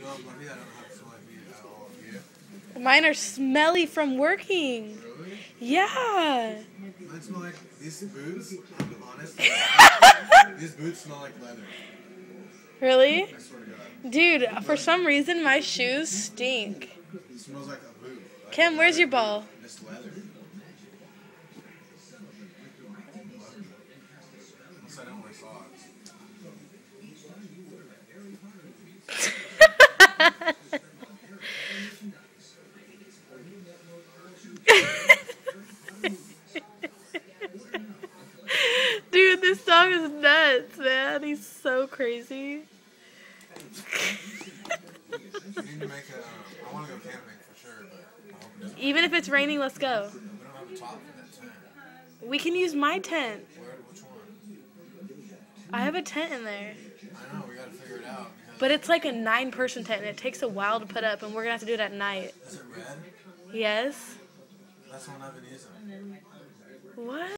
Mine are smelly from working. Really? Yeah. Mine smell like these boots. I'm honest. These boots smell like leather. Really? I swear to God. Dude, for some reason my shoes stink. It smells like a boot. Like Kim, where's your ball? Just leather. Unless I don't wear socks. Dude, this dog is nuts, man. He's so crazy. We need to make I want to go camping for sure, but I hope it doesn't. Even if it's raining, let's go. We don't have a top for that tent. We can use my tent. Which one? I have a tent in there. I know, we gotta figure it out. But it's like a 9-person tent, and it takes a while to put up, and we're gonna have to do it at night. Is it red? Yes. That's the one I've been using. What?